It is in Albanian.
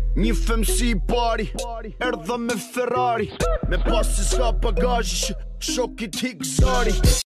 Një fem si i pari, erdha me Ferrari, me pas si s'ka bagazhi, shokit hik zari.